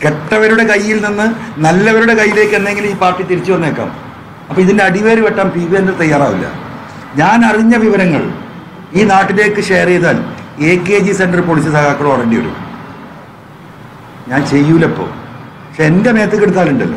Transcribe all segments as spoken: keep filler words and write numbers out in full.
കെട്ടവരുടെ കയ്യിൽ നിന്ന് നല്ലവരുടെ കയ്യിലേക്ക് എന്തെങ്കിലും ഈ പാർട്ടി തിരിച്ചു വന്നേക്കാം. അപ്പോൾ ഇതിൻ്റെ അടിവേര് വെട്ടാൻ പി വി എൻ തയ്യാറാവില്ല. ഞാൻ അറിഞ്ഞ വിവരങ്ങൾ ഈ നാട്ടിലേക്ക് ഷെയർ ചെയ്താൽ A K G centre police സഹാക്കൾ ഓടേണ്ടി വരും. ഞാൻ ചെയ്യൂലപ്പോൾ. പക്ഷെ എൻ്റെ മേത്തേക്ക് എടുത്താലുണ്ടല്ലോ,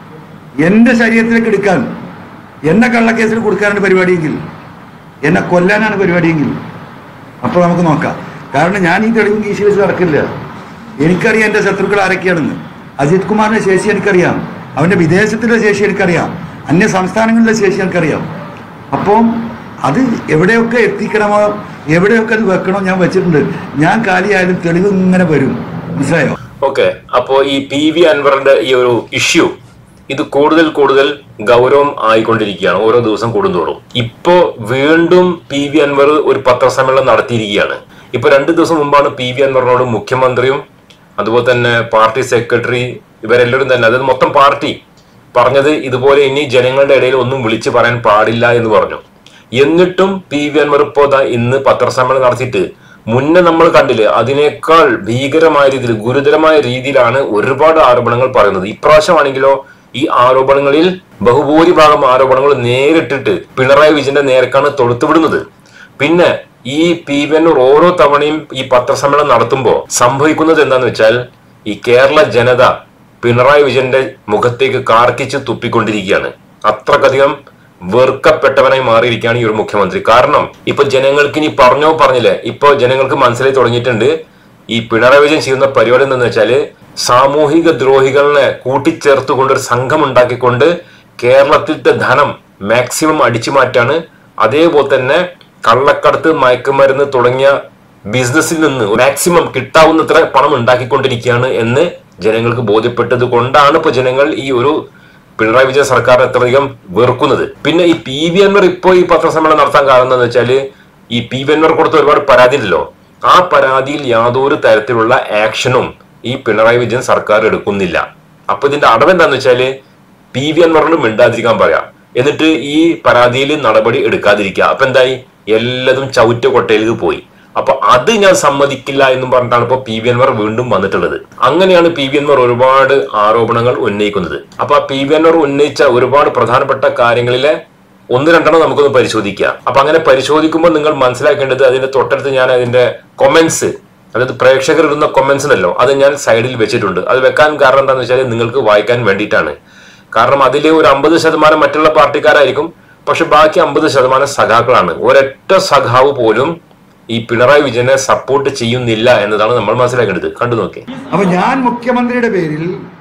എൻ്റെ ശരീരത്തിലേക്ക് എടുക്കാൻ, എന്നെ കള്ളക്കേസിൽ കൊടുക്കാനാണ് പരിപാടിയെങ്കിൽ, എന്നെ കൊല്ലാനാണ് പരിപാടിയെങ്കിൽ, അപ്പോൾ നമുക്ക് നോക്കാം. കാരണം ഞാൻ ഈ തെളിവും കീശി വെച്ച് നടക്കില്ല. എനിക്കറിയാം എൻ്റെ ശത്രുക്കൾ ആരൊക്കെയാണെന്ന്. അജിത് കുമാറിൻ്റെ ശേഷി എനിക്കറിയാം, അവൻ്റെ വിദേശത്തിലെ ശേഷി എനിക്കറിയാം, അന്യ സംസ്ഥാനങ്ങളിലെ ശേഷി എനിക്കറിയാം. അപ്പം അത് എവിടെയൊക്കെ എത്തിക്കണമോ എവിടെയൊക്കെ അത് വെക്കണോ ഞാൻ വെച്ചിട്ടുണ്ട്. ഞാൻ കാലിയായാലും തെളിവ് ഇങ്ങനെ വരും. മനസ്സിലായോ? ഓക്കെ. അപ്പോൾ ഈ പി വി അൻവറിന്റെ ഈ ഒരു ഇഷ്യൂ ഇത് കൂടുതൽ കൂടുതൽ ഗൗരവം ആയിക്കൊണ്ടിരിക്കുകയാണ് ഓരോ ദിവസം കൂടുന്തോറും. ഇപ്പോ വീണ്ടും പി വി അൻവർ ഒരു പത്രസമ്മേളനം നടത്തിയിരിക്കുകയാണ്. ഇപ്പൊ രണ്ടു ദിവസം മുമ്പാണ് പി വി അൻവറിനോട് മുഖ്യമന്ത്രിയും അതുപോലെ തന്നെ പാർട്ടി സെക്രട്ടറി ഇവരെല്ലാവരും തന്നെ, അതായത് മൊത്തം പാർട്ടി പറഞ്ഞത് ഇതുപോലെ ഇനി ജനങ്ങളുടെ ഇടയിൽ ഒന്നും വിളിച്ചു പറയാൻ പാടില്ല എന്ന് പറഞ്ഞു. എന്നിട്ടും പി വി അൻവർ ഇപ്പോ ഇന്ന് പത്രസമ്മേളനം നടത്തിയിട്ട് മുന്നേ നമ്മൾ കണ്ടില്ലേ, അതിനേക്കാൾ ഭീകരമായ രീതിയിൽ ഗുരുതരമായ രീതിയിലാണ് ഒരുപാട് ആരോപണങ്ങൾ പറയുന്നത്. ഇപ്രാവശ്യമാണെങ്കിലോ ഈ ആരോപണങ്ങളിൽ ബഹുഭൂരിഭാഗം ആരോപണങ്ങൾ നേരിട്ടിട്ട് പിണറായി വിജയന്റെ നേർക്കാണ് തൊടുത്തുവിടുന്നത്. പിന്നെ ഈ പി വി അൻവർ ഓരോ തവണയും ഈ പത്രസമ്മേളനം നടത്തുമ്പോൾ സംഭവിക്കുന്നത് എന്താന്ന് വെച്ചാൽ ഈ കേരള ജനത പിണറായി വിജയന്റെ മുഖത്തേക്ക് കാർക്കിച്ച് തുപ്പിക്കൊണ്ടിരിക്കുകയാണ്. അത്രക്കധികം വെറുക്കപ്പെട്ടവനായി മാറിയിരിക്കുകയാണ് ഈ ഒരു മുഖ്യമന്ത്രി. കാരണം ഇപ്പൊ ജനങ്ങൾക്ക് ഇനി പറഞ്ഞോ പറഞ്ഞില്ലേ, ഇപ്പൊ ജനങ്ങൾക്ക് മനസ്സിലായി തുടങ്ങിയിട്ടുണ്ട് ഈ പിണറായി വിജയൻ ചെയ്യുന്ന പരിപാടി എന്താണെന്ന് വെച്ചാല് സാമൂഹിക ദ്രോഹികളെ കൂട്ടിച്ചേർത്തുകൊണ്ട് ഒരു സംഘം ഉണ്ടാക്കിക്കൊണ്ട് കേരളത്തിലത്തെ ധനം മാക്സിമം അടിച്ചു മാറ്റാണ്. അതേപോലെ തന്നെ കള്ളക്കടത്ത്, മയക്കുമരുന്ന് തുടങ്ങിയ ബിസിനസ്സിൽ നിന്ന് മാക്സിമം കിട്ടാവുന്നത്ര പണം ഉണ്ടാക്കിക്കൊണ്ടിരിക്കുകയാണ് എന്ന് ജനങ്ങൾക്ക് ബോധ്യപ്പെട്ടത് കൊണ്ടാണ് ഇപ്പൊ ജനങ്ങൾ ഈ ഒരു പിണറായി വിജയൻ സർക്കാരിനെ എത്രയധികം വെറുക്കുന്നത്. പിന്നെ ഈ പി വി അൻവർ ഇപ്പോൾ ഈ പത്രസമ്മേളനം നടത്താൻ കാരണം എന്താണെന്ന് വെച്ചാല് ഈ പി വി അൻവർ കൊടുത്ത ഒരുപാട് പരാതി ഉണ്ടല്ലോ, ആ പരാതിയിൽ യാതൊരു തരത്തിലുള്ള ആക്ഷനും ഈ പിണറായി വിജയൻ സർക്കാർ എടുക്കുന്നില്ല. അപ്പൊ ഇതിന്റെ അടവെന്താന്ന് വെച്ചാല് പി വി അൻവറിന് മിണ്ടാതിരിക്കാൻ പറയാം, എന്നിട്ട് ഈ പരാതിയിൽ നടപടി എടുക്കാതിരിക്കുക. അപ്പൊ എന്തായി, എല്ലാതും ചവിറ്റ കൊട്ടയിലേക്ക് പോയി. അപ്പൊ അത് ഞാൻ സമ്മതിക്കില്ല എന്നും പറഞ്ഞിട്ടാണ് ഇപ്പൊ പി വി അൻവർ വീണ്ടും വന്നിട്ടുള്ളത്. അങ്ങനെയാണ് പി വി അൻവർ ഒരുപാട് ആരോപണങ്ങൾ ഉന്നയിക്കുന്നത്. അപ്പൊ പി വി അൻവർ ഉന്നയിച്ച ഒരുപാട് പ്രധാനപ്പെട്ട കാര്യങ്ങളിലെ ഒന്ന് രണ്ടെണ്ണം നമുക്കൊന്ന് പരിശോധിക്കാം. അപ്പൊ അങ്ങനെ പരിശോധിക്കുമ്പോൾ നിങ്ങൾ മനസ്സിലാക്കേണ്ടത്, അതിന്റെ തൊട്ടടുത്ത് ഞാൻ അതിന്റെ കൊമന്റ്സ്, അതായത് പ്രേക്ഷകർ ഇടുന്ന കൊമന്റ്സ് ഉണ്ടല്ലോ, അത് ഞാൻ സൈഡിൽ വെച്ചിട്ടുണ്ട്. അത് വെക്കാൻ കാരണം എന്താണെന്ന് വെച്ചാൽ നിങ്ങൾക്ക് വായിക്കാൻ വേണ്ടിയിട്ടാണ്. കാരണം അതിൽ ഒരു അമ്പത് ശതമാനം മറ്റുള്ള പാർട്ടിക്കാരായിരിക്കും, പക്ഷെ ബാക്കി അമ്പത് ശതമാനം സഖാക്കളാണ്. ഒരൊറ്റ സഖാവ് പോലും ഈ പിണറായി വിജയനെ സപ്പോർട്ട് ചെയ്യുന്നില്ല എന്നതാണ് നമ്മൾ മനസ്സിലാക്കേണ്ടത്. കണ്ടു നോക്കി. അപ്പൊ ഞാൻ മുഖ്യമന്ത്രിയുടെ പേരിൽ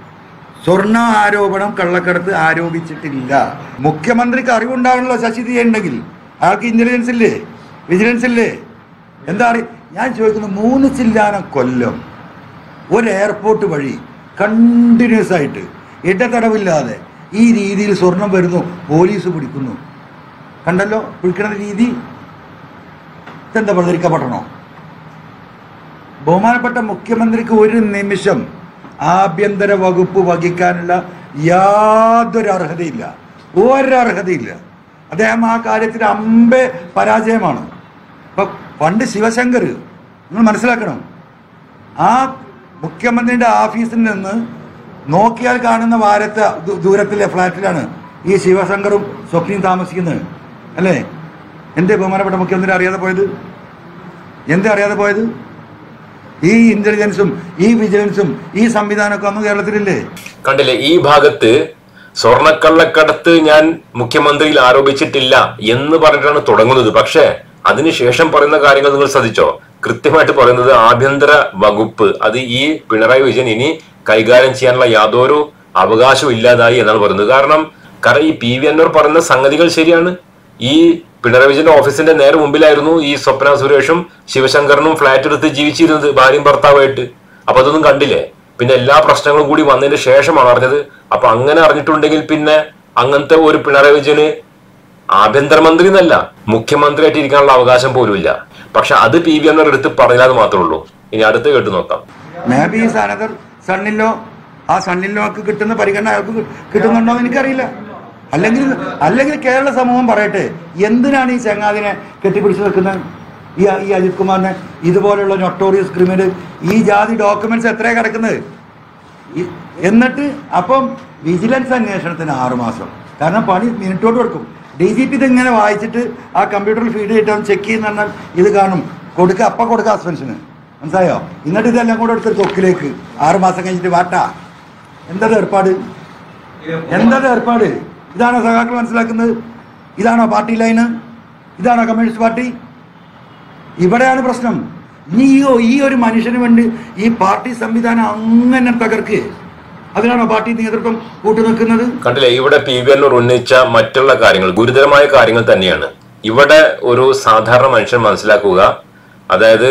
സ്വർണ്ണ ആരോപണം, കള്ളക്കടത്ത് ആരോപിച്ചിട്ടില്ല. മുഖ്യമന്ത്രിക്ക് അറിവുണ്ടാകണല്ലോ ശശി ഉണ്ടെങ്കിൽ, അയാൾക്ക് ഇന്റലിജൻസ് ഇല്ലേ, വിജിലൻസ് ഇല്ലേ? എന്താ അറിയ ഞാൻ ചോദിക്കുന്നത്, മൂന്ന് ചില്ലാനം കൊല്ലം ഒരു എയർപോർട്ട് വഴി കണ്ടിന്യൂസ് ആയിട്ട് ഇടതടവില്ലാതെ ഈ രീതിയിൽ സ്വർണം വരുന്നു, പോലീസ് പിടിക്കുന്നു. കണ്ടല്ലോ പിടിക്കണ രീതി. ഇതെന്താ പ്രചരിക്കപ്പെടണോ? ബഹുമാനപ്പെട്ട മുഖ്യമന്ത്രിക്ക് ഒരു നിമിഷം ആഭ്യന്തര വകുപ്പ് വഹിക്കാനുള്ള യാതൊരു അർഹതയില്ല, ഒരർഹതയില്ല. അദ്ദേഹം ആ കാര്യത്തിൽ അമ്പേ പരാജയമാണ്. ഇപ്പൊ പണ്ട് ശിവശങ്കർ, നിങ്ങൾ മനസ്സിലാക്കണം, ആ മുഖ്യമന്ത്രിയുടെ ഓഫീസിൽ നിന്ന് നോക്കിയാൽ കാണുന്ന വാരത്തെ ദൂരത്തിലെ ഫ്ലാറ്റിലാണ് ഈ ശിവശങ്കറും സ്വപ്നയും താമസിക്കുന്നത്, അല്ലേ? എന്തേ ബഹുമാനപ്പെട്ട മുഖ്യമന്ത്രി അറിയാതെ പോയത്? എന്തേ അറിയാതെ പോയത്? ഈ ഇന്റലിജൻസും ഈ വിജിലൻസും ഈ സംവിധാനമൊക്കെ ഒന്നും കേരളത്തിലില്ലേ? കണ്ടില്ലേ, ഈ ഭാഗത്ത് സ്വർണ്ണക്കള്ളക്കടത്ത് ഞാൻ മുഖ്യമന്ത്രിയിൽ ആരോപിച്ചിട്ടില്ല എന്ന് പറഞ്ഞിട്ടാണ് തുടങ്ങുന്നത്. പക്ഷേ അതിനുശേഷം പറയുന്ന കാര്യങ്ങൾ നിങ്ങൾ ശ്രദ്ധിച്ചോ? കൃത്യമായിട്ട് പറയുന്നത് ആഭ്യന്തര വകുപ്പ്, അത് ഈ പിണറായി വിജയൻ ഇനി കൈകാര്യം ചെയ്യാനുള്ള യാതൊരു അവകാശവും ഇല്ലാതായി എന്നാണ് പറയുന്നത്. കാരണം കാരണം ഈ പി വി അൻവർ പറയുന്ന സംഗതികൾ ശരിയാണ്. ഈ പിണറായി വിജയന്റെ ഓഫീസിന്റെ നേരെ മുമ്പിലായിരുന്നു ഈ സ്വപ്ന സുരേഷും ശിവശങ്കരനും ഫ്ലാറ്റ് എടുത്ത് ജീവിച്ചിരുന്നത്, ഭാര്യയും ഭർത്താവായിട്ട്. അപ്പൊ അതൊന്നും കണ്ടില്ലേ? പിന്നെ എല്ലാ പ്രശ്നങ്ങളും കൂടി വന്നതിന് ശേഷമാണ് അറിഞ്ഞത്. അപ്പൊ അങ്ങനെ അറിഞ്ഞിട്ടുണ്ടെങ്കിൽ പിന്നെ അങ്ങനത്തെ ഒരു പിണറായി വിജയന് ആഭ്യന്തരമന്ത്രി എന്നല്ല, മുഖ്യമന്ത്രിയായിട്ട് ഇരിക്കാനുള്ള അവകാശം പോലും ഇല്ല. പക്ഷെ അത് പി വി അൻവർ എടുത്ത് പറഞ്ഞാൽ മാത്രമേ ഉള്ളൂ. ഇനി അടുത്ത് കേട്ടു നോക്കാം. മേ ബി അനദർ സണ്ണിലോ ആ സണ്ണിലോക്ക് കിട്ടുന്ന പരിഗണന അയാൾക്ക് കിട്ടുന്നുണ്ടോ എന്ന് എനിക്കറിയില്ല. അല്ലെങ്കിൽ അല്ലെങ്കിൽ കേരള സമൂഹം പറയട്ടെ, എന്തിനാണ് ഈ ചങ്ങാതിനെ കെട്ടിപ്പിടിച്ച് വെക്കുന്നത്? ഈ ഈ അജിത് കുമാറിനെ ഇതുപോലെയുള്ള നൊട്ടോറിയസ് ക്രിമിനൽ, ഈ ജാതി ഡോക്യുമെന്റ്സ് എത്രയാണ് കിടക്കുന്നത്? എന്നിട്ട് അപ്പം വിജിലൻസ് അന്വേഷണത്തിന് ആറുമാസം. കാരണം പണി മിനിറ്റോട് കൊടുക്കും. ഡി ജി പി ഇതിങ്ങനെ വായിച്ചിട്ട് ആ കമ്പ്യൂട്ടറിൽ ഫീഡ് ചെയ്തിട്ട് ചെക്ക് ചെയ്യുന്ന പറഞ്ഞാൽ ഇത് കാണും, കൊടുക്കുക, അപ്പം കൊടുക്കുക സസ്പെൻഷന്. മനസ്സിലായോ? എന്നിട്ട് ഇതെല്ലാം കൂടെ എടുത്തൊരു തൊക്കിലേക്ക് ആറുമാസം കഴിഞ്ഞിട്ട് വാട്ടാ. എന്താണ് ഏർപ്പാട്? എന്താണ് ഏർപ്പാട്? ഇതാണോ സഖാക്കൾ മനസ്സിലാക്കുന്നത്? ഇതാണോ പാർട്ടി ലൈന്? ഇതാണോ കമ്മ്യൂണിസ്റ്റ് പാർട്ടി? ഇവിടെയാണ് പ്രശ്നം. ഇനി ഈ ഒരു മനുഷ്യന് വേണ്ടി ഈ പാർട്ടി സംവിധാനം അങ്ങനെ തകർക്ക്, അതിനാണോ പാർട്ടി നേതൃത്വം കൂട്ടുനിൽക്കുന്നത്? കണ്ടില്ലേ, ഇവിടെ പി വി അൻവർ ഉന്നയിച്ച മറ്റുള്ള കാര്യങ്ങൾ ഗുരുതരമായ കാര്യങ്ങൾ തന്നെയാണ്. ഇവിടെ ഒരു സാധാരണ മനുഷ്യൻ മനസ്സിലാക്കുക, അതായത്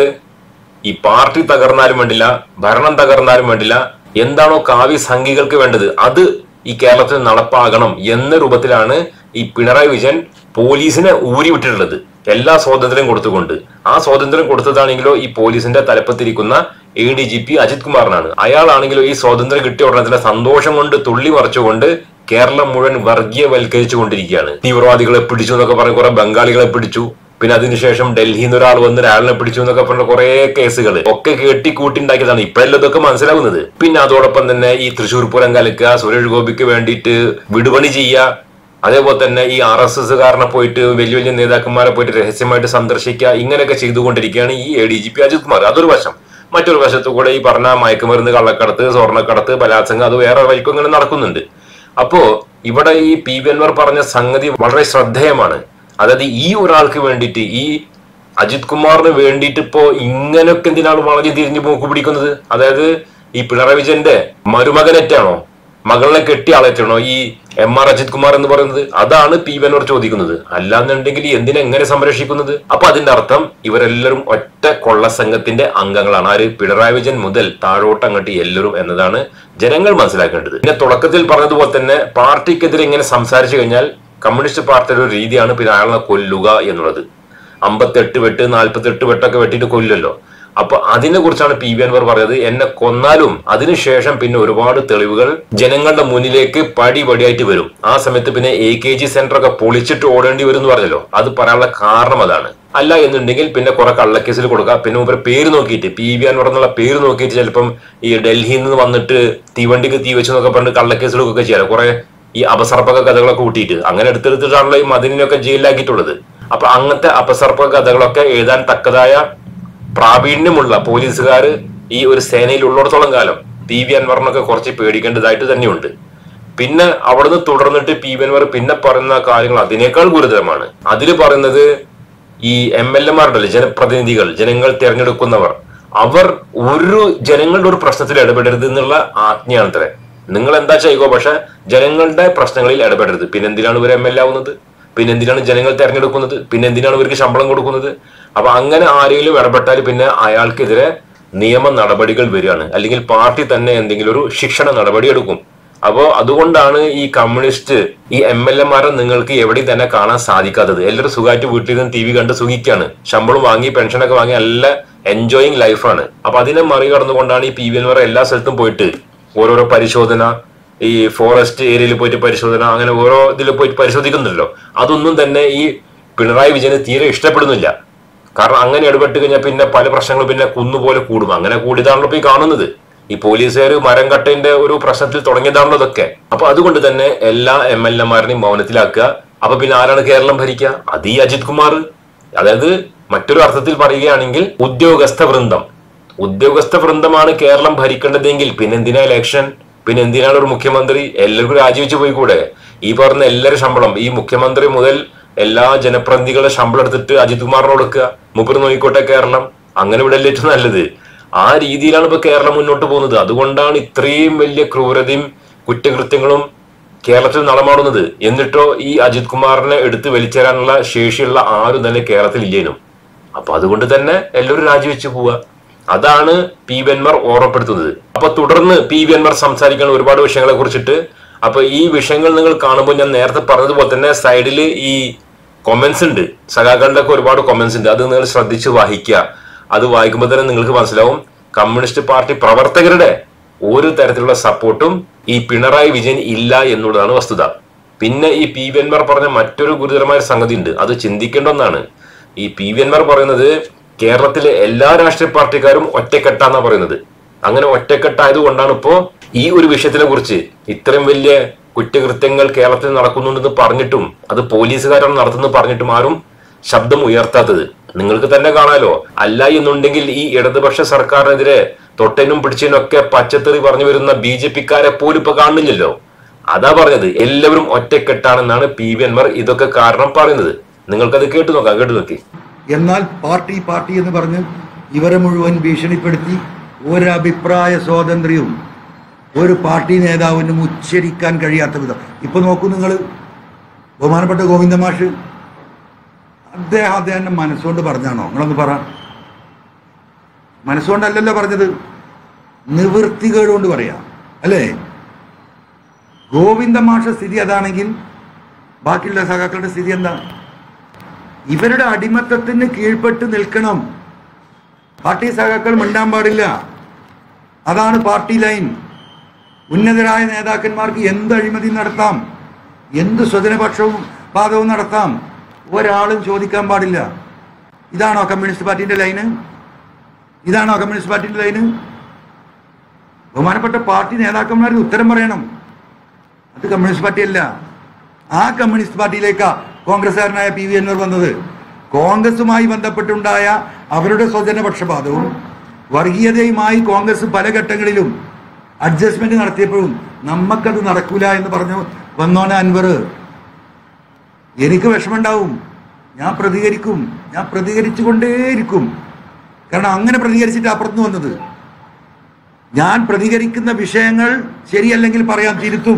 ഈ പാർട്ടി തകർന്നാലും വേണ്ടില്ല, ഭരണം തകർന്നാലും വേണ്ടില്ല, എന്താണോ കാവ്യ സംഘികൾക്ക് വേണ്ടത് അത് ഈ കേരളത്തിൽ നടപ്പാകണം എന്ന രൂപത്തിലാണ് ഈ പിണറായി വിജയൻ പോലീസിനെ ഊരിവിട്ടിട്ടുള്ളത്, എല്ലാ സ്വാതന്ത്ര്യം കൊടുത്തുകൊണ്ട്. ആ സ്വാതന്ത്ര്യം കൊടുത്തതാണെങ്കിലോ ഈ പോലീസിന്റെ തലപ്പത്തിരിക്കുന്ന A D G P Ajith കുമാറിനാണ്. അയാളാണെങ്കിലോ ഈ സ്വാതന്ത്ര്യം കിട്ടിയ ഉടനെ തന്നെ സന്തോഷം കൊണ്ട് തുള്ളി മറിച്ചുകൊണ്ട് കേരളം മുഴുവൻ വർഗീയവൽക്കരിച്ചു കൊണ്ടിരിക്കുകയാണ്. തീവ്രവാദികളെ പിടിച്ചു എന്നൊക്കെ പറഞ്ഞ് കുറെ ബംഗാളികളെ പിടിച്ചു, പിന്നെ അതിനുശേഷം ഡൽഹിയിൽ നിന്ന് ഒരാൾ വന്ന് ഒരാളിനെ പിടിച്ചു എന്നൊക്കെ പറഞ്ഞ കുറെ കേസുകൾ ഒക്കെ കെട്ടി കൂട്ടിണ്ടാക്കിയതാണ്. ഇപ്പോഴല്ലേ ഇതൊക്കെ മനസ്സിലാവുന്നത്. പിന്നെ അതോടൊപ്പം തന്നെ ഈ തൃശ്ശൂർ പൂരം കലക്കുക, സുരേഷ് ഗോപിക്ക് വേണ്ടിയിട്ട് വിടുപണി ചെയ്യുക, അതേപോലെ തന്നെ ഈ ആർ എസ് എസ് കാരനെ പോയിട്ട് വലിയ വലിയ നേതാക്കന്മാരെ പോയിട്ട് രഹസ്യമായിട്ട് സന്ദർശിക്കുക, ഇങ്ങനെയൊക്കെ ചെയ്തുകൊണ്ടിരിക്കുകയാണ് ഈ A D G P Ajith Kumar. അതൊരു വശം. മറ്റൊരു വശത്തു കൂടെ ഈ പറഞ്ഞ മയക്കുമരുന്ന് കള്ളക്കടത്ത്, സ്വർണ്ണക്കടത്ത്, ബലാത്സംഗം അത് വേറെ വഴിക്കും ഇങ്ങനെ നടക്കുന്നുണ്ട്. അപ്പോ ഇവിടെ ഈ പി വി അൻവർ പറഞ്ഞ സംഗതി വളരെ ശ്രദ്ധേയമാണ്. അതായത് ഈ ഒരാൾക്ക് വേണ്ടിയിട്ട്, ഈ അജിത് കുമാറിന് വേണ്ടിയിട്ട് ഇപ്പോ ഇങ്ങനെയൊക്കെ എന്തിനാണ് വളരെ തിരിഞ്ഞു പോക്ക് പിടിക്കുന്നത്? അതായത് ഈ പിണറായി വിജയന്റെ മരുമകനറ്റാണോ, മകളെ കെട്ടി ആളേറ്റാണോ ഈ എം ആർ അജിത് കുമാർ എന്ന് പറയുന്നത്? അതാണ് പി വി അൻവർ ചോദിക്കുന്നത്. അല്ലാന്നുണ്ടെങ്കിൽ എന്തിനെങ്ങനെ സംരക്ഷിക്കുന്നത്? അപ്പൊ അതിന്റെ അർത്ഥം ഇവരെല്ലാവരും ഒറ്റ കൊള്ള സംഘത്തിന്റെ അംഗങ്ങളാണ്. ആര്? പിണറായി വിജയൻ മുതൽ താഴോട്ട് അങ്ങോട്ട് എല്ലാവരും എന്നതാണ് ജനങ്ങൾ മനസ്സിലാക്കേണ്ടത്. പിന്നെ തുടക്കത്തിൽ പറഞ്ഞതുപോലെ തന്നെ പാർട്ടിക്കെതിരെ ഇങ്ങനെ സംസാരിച്ചു കഴിഞ്ഞാൽ കമ്മ്യൂണിസ്റ്റ് പാർട്ടിയുടെ ഒരു രീതിയാണ് പിന്നെ അയാളെ കൊല്ലുക എന്നുള്ളത്. അമ്പത്തെട്ട് വെട്ട് നാൽപ്പത്തെട്ട് വെട്ടൊക്കെ വെട്ടിയിട്ട് കൊല്ലല്ലോ. അപ്പൊ അതിനെ കുറിച്ചാണ് പി വി അൻവർ പറഞ്ഞത്, എന്നെ കൊന്നാലും അതിനുശേഷം പിന്നെ ഒരുപാട് തെളിവുകൾ ജനങ്ങളുടെ മുന്നിലേക്ക് പടി പടിയായിട്ട് വരും. ആ സമയത്ത് പിന്നെ എ കെ ജി സെന്റർ ഒക്കെ പൊളിച്ചിട്ട് ഓടേണ്ടി വരും എന്ന് പറഞ്ഞല്ലോ. അത് പറയാനുള്ള കാരണം അതാണ്. അല്ല എന്നുണ്ടെങ്കിൽ പിന്നെ കുറെ കള്ളക്കേസിൽ കൊടുക്കുക. പിന്നെ മുമ്പ് പേര് നോക്കിയിട്ട്, പി വി അൻവർ എന്നുള്ള പേര് നോക്കിയിട്ട് ചിലപ്പം ഈ ഡൽഹിയിൽ നിന്ന് വന്നിട്ട് തീവണ്ടിക്ക് തീ വെച്ചു എന്നൊക്കെ പറഞ്ഞിട്ട് കള്ളക്കേസിലൊക്കെ ചെയ്യാറ്, കുറെ ഈ അപസർപ്പക കഥകളൊക്കെ കൂട്ടിയിട്ട് അങ്ങനെ എടുത്തെടുത്തിട്ടാണല്ലോ ഈ മദനിനൊക്കെ ജയിലിലാക്കിയിട്ടുള്ളത്. അപ്പൊ അങ്ങനത്തെ അപസർപ്പക കഥകളൊക്കെ എഴുതാൻ തക്കതായ പ്രാവീണ്യമുള്ള പോലീസുകാർ ഈ ഒരു സേനയിൽ ഉള്ളിടത്തോളം കാലം പി വി അൻവറിനൊക്കെ കുറച്ച് പേടിക്കേണ്ടതായിട്ട് തന്നെയുണ്ട്. പിന്നെ അവിടുന്ന് തുടർന്നിട്ട് പി വി അൻവർ പിന്നെ പറയുന്ന കാര്യങ്ങൾ അതിനേക്കാൾ ഗുരുതരമാണ്. അതിൽ പറയുന്നത് ഈ എം എൽ എമാരുണ്ടല്ലോ, ജനപ്രതിനിധികൾ, ജനങ്ങൾ തിരഞ്ഞെടുക്കുന്നവർ, അവർ ഒരു ജനങ്ങളുടെ ഒരു പ്രശ്നത്തിൽ ഇടപെടരുത് എന്നുള്ള ആജ്ഞയാണ് അത്രേ. നിങ്ങൾ എന്താ ചെയ്യുക, പക്ഷെ ജനങ്ങളുടെ പ്രശ്നങ്ങളിൽ ഇടപെടരുത്. പിന്നെ എന്തിനാണ് ഇവർ എം എൽ എ ആവുന്നത്? പിന്നെ എന്തിനാണ് ജനങ്ങൾ തെരഞ്ഞെടുക്കുന്നത്? പിന്നെ എന്തിനാണ് ഇവർക്ക് ശമ്പളം കൊടുക്കുന്നത്? അപ്പൊ അങ്ങനെ ആരെങ്കിലും ഇടപെട്ടാൽ പിന്നെ അയാൾക്കെതിരെ നിയമ നടപടികൾ വരികയാണ്, അല്ലെങ്കിൽ പാർട്ടി തന്നെ എന്തെങ്കിലും ഒരു ശിക്ഷണ നടപടി എടുക്കും. അപ്പോ അതുകൊണ്ടാണ് ഈ കമ്മ്യൂണിസ്റ്റ് ഈ എം എൽ എമാരെ നിങ്ങൾക്ക് എവിടെയും തന്നെ കാണാൻ സാധിക്കാത്തത്. എല്ലാവരും സുഖമായിട്ട് വീട്ടിൽ നിന്ന് ടി വി കണ്ട് സുഖിക്കാണ്, ശമ്പളം വാങ്ങി പെൻഷനൊക്കെ വാങ്ങി നല്ല എൻജോയിങ് ലൈഫാണ്. അപ്പൊ അതിനെ മറികടന്നുകൊണ്ടാണ് ഈ പി വി അൻവർ എല്ലാ സ്ഥലത്തും പോയിട്ട് ഓരോരോ പരിശോധന, ഈ ഫോറസ്റ്റ് ഏരിയയിൽ പോയിട്ട് പരിശോധന, അങ്ങനെ ഓരോ ഇതിൽ പോയിട്ട് പരിശോധിക്കുന്നുണ്ടല്ലോ. അതൊന്നും തന്നെ ഈ പിണറായി വിജയന് തീരെ ഇഷ്ടപ്പെടുന്നില്ല. കാരണം അങ്ങനെ ഇടപെട്ട് കഴിഞ്ഞാൽ പിന്നെ പല പ്രശ്നങ്ങളും പിന്നെ കുന്നുപോലെ കൂടും. അങ്ങനെ കൂടിയതാണല്ലോ ഇപ്പൊ ഈ കാണുന്നത്. ഈ പോലീസുകാർ മരം കട്ടന്റെ ഒരു പ്രശ്നത്തിൽ തുടങ്ങിയതാണല്ലോ ഇതൊക്കെ. അപ്പൊ അതുകൊണ്ട് തന്നെ എല്ലാ എം എൽ എമാരെയും മൗനത്തിലാക്കുക. അപ്പൊ പിന്നെ ആരാണ് കേരളം ഭരിക്കുക? അത് ഈ അജിത് കുമാർ. അതായത് മറ്റൊരു അർത്ഥത്തിൽ പറയുകയാണെങ്കിൽ ഉദ്യോഗസ്ഥ വൃന്ദം ഉദ്യോഗസ്ഥ വൃന്ദമാണ് കേരളം ഭരിക്കേണ്ടതെങ്കിൽ പിന്നെ എന്തിനാ ഇലക്ഷൻ? പിന്നെ എന്തിനാണ് ഒരു മുഖ്യമന്ത്രി? എല്ലാവർക്കും രാജിവെച്ച് പോയി കൂടെ? ഈ പറഞ്ഞ എല്ലാവരും ശമ്പളം, ഈ മുഖ്യമന്ത്രി മുതൽ എല്ലാ ജനപ്രതിനിധികളുടെ ശമ്പളം എടുത്തിട്ട് അജിത് കുമാറിന് കൊടുക്കുക, മുപ്പത് നോയിക്കോട്ടെ കേരളം. അങ്ങനെ ഇവിടെ അല്ലേ ഏറ്റവും നല്ലത്? ആ രീതിയിലാണ് ഇപ്പൊ കേരളം മുന്നോട്ട് പോകുന്നത്. അതുകൊണ്ടാണ് ഇത്രയും വലിയ ക്രൂരതയും കുറ്റകൃത്യങ്ങളും കേരളത്തിൽ നടമാടുന്നത്. എന്നിട്ടോ ഈ അജിത് കുമാറിനെ എടുത്ത് വലിച്ചേരാനുള്ള ശേഷിയുള്ള ആരും തന്നെ കേരളത്തിൽ ഇല്ലേനും. അപ്പൊ അതുകൊണ്ട് തന്നെ എല്ലാവരും രാജിവെച്ച് പോവുക. അതാണ് പി വി അൻവർ ഓർമ്മപ്പെടുത്തുന്നത്. അപ്പൊ തുടർന്ന് പി വി അൻവർ സംസാരിക്കുന്ന ഒരുപാട് വിഷയങ്ങളെ കുറിച്ചിട്ട്. അപ്പൊ ഈ വിഷയങ്ങൾ നിങ്ങൾ കാണുമ്പോൾ ഞാൻ നേരത്തെ പറഞ്ഞതുപോലെ തന്നെ സൈഡിൽ ഈ കൊമന്റ്സ് ഉണ്ട്, സഖാക്കളുടെ ഒക്കെ ഒരുപാട് കൊമന്റ്സ് ഉണ്ട്. അത് നിങ്ങൾ ശ്രദ്ധിച്ച് വായിക്കുക. അത് വായിക്കുമ്പോൾ തന്നെ നിങ്ങൾക്ക് മനസ്സിലാവും കമ്മ്യൂണിസ്റ്റ് പാർട്ടി പ്രവർത്തകരുടെ ഒരു തരത്തിലുള്ള സപ്പോർട്ടും ഈ പിണറായി വിജയൻ ഇല്ല എന്നുള്ളതാണ് വസ്തുത. പിന്നെ ഈ പി വി അൻവർ പറഞ്ഞ മറ്റൊരു ഗുരുതരമായ സംഗതി ഉണ്ട്, അത് ചിന്തിക്കേണ്ട ഒന്നാണ്. ഈ പി വി അൻവർ പറയുന്നത് കേരളത്തിലെ എല്ലാ രാഷ്ട്രീയ പാർട്ടിക്കാരും ഒറ്റക്കെട്ടാന്നാ പറയുന്നത്. അങ്ങനെ ഒറ്റക്കെട്ടായത് കൊണ്ടാണ് ഇപ്പോ ഈ ഒരു വിഷയത്തിനെ കുറിച്ച് ഇത്രയും വലിയ കുറ്റകൃത്യങ്ങൾ കേരളത്തിൽ നടക്കുന്നുണ്ടെന്ന് പറഞ്ഞിട്ടും അത് പോലീസുകാരാണ് നടത്തുന്നത് പറഞ്ഞിട്ടും ആരും ശബ്ദം ഉയർത്താത്തത് നിങ്ങൾക്ക് തന്നെ കാണാലോ. അല്ല എന്നുണ്ടെങ്കിൽ ഈ ഇടതുപക്ഷ സർക്കാരിനെതിരെ തൊട്ടനും പിടിച്ചതിനും ഒക്കെ പച്ചത്തെറി പറഞ്ഞു വരുന്ന ബി ജെ പിക്കാരെ പോലും ഇപ്പൊ കാണുന്നില്ലല്ലോ. അതാ പറഞ്ഞത് എല്ലാവരും ഒറ്റക്കെട്ടാണെന്നാണ് പി വി അൻവർ ഇതൊക്കെ കാരണം പറയുന്നത്. നിങ്ങൾക്കത് കേട്ടു നോക്കാം, കേട്ടു നോക്കി. എന്നാൽ പാർട്ടി പാർട്ടി എന്ന് പറഞ്ഞ് ഇവരെ മുഴുവൻ ഭീഷണിപ്പെടുത്തി ഒരഭിപ്രായ സ്വാതന്ത്ര്യവും ഒരു പാർട്ടി നേതാവിനും ഉച്ചരിക്കാൻ കഴിയാത്ത വിധം. ഇപ്പൊ നോക്കൂ നിങ്ങൾ, ബഹുമാനപ്പെട്ട ഗോവിന്ദ മാഷ് അദ്ദേഹം അദ്ദേഹം മനസ്സുകൊണ്ട് പറഞ്ഞാണോ? നിങ്ങളൊന്ന് പറ. മനസ്സുകൊണ്ടല്ലല്ലോ പറഞ്ഞത്, നിവൃത്തികേട് കൊണ്ട് പറയാം അല്ലേ? ഗോവിന്ദ മാഷ സ്ഥിതി അതാണെങ്കിൽ ബാക്കിയുള്ള സഖാക്കളുടെ സ്ഥിതി എന്താ? ഇവരുടെ അടിമത്തത്തിന് കീഴ്പ്പെട്ട് നിൽക്കണം. പാർട്ടി സഖാക്കൾ മിണ്ടാൻ പാടില്ല. അതാണ് പാർട്ടി ലൈൻ. ഉന്നതരായ നേതാക്കന്മാർക്ക് എന്ത് അഴിമതി നടത്താം, എന്ത് സ്വജനപക്ഷവും പാദവും നടത്താം, ഒരാളും ചോദിക്കാൻ പാടില്ല. ഇതാണോ കമ്മ്യൂണിസ്റ്റ് പാർട്ടിന്റെ ലൈന്? ഇതാണോ കമ്മ്യൂണിസ്റ്റ് പാർട്ടിന്റെ ലൈന്? ബഹുമാനപ്പെട്ട പാർട്ടി നേതാക്കന്മാർ ഉത്തരം പറയണം. അത് കമ്മ്യൂണിസ്റ്റ് പാർട്ടിയല്ല. ആ കമ്മ്യൂണിസ്റ്റ് പാർട്ടിയിലേക്കാ കോൺഗ്രസ്സുകാരനായ പി വി അൻവർ വന്നത്. കോൺഗ്രസുമായി ബന്ധപ്പെട്ടുണ്ടായ അവരുടെ സ്വജനപക്ഷപാതവും വർഗീയതയുമായി കോൺഗ്രസ് പല ഘട്ടങ്ങളിലും അഡ്ജസ്റ്റ്മെന്റ് നടത്തിയപ്പോഴും നമുക്കത് നടക്കൂല എന്ന് പറഞ്ഞു വന്നോന അൻവർ. എനിക്ക് വിഷമമുണ്ടാവും, ഞാൻ പ്രതികരിക്കും, ഞാൻ പ്രതികരിച്ചു കൊണ്ടേയിരിക്കും. കാരണം അങ്ങനെ പ്രതികരിച്ചിട്ട് അപ്പുറത്ത് വന്നത്. ഞാൻ പ്രതികരിക്കുന്ന വിഷയങ്ങൾ ശരിയല്ലെങ്കിൽ പറയാൻ തിരുത്തും.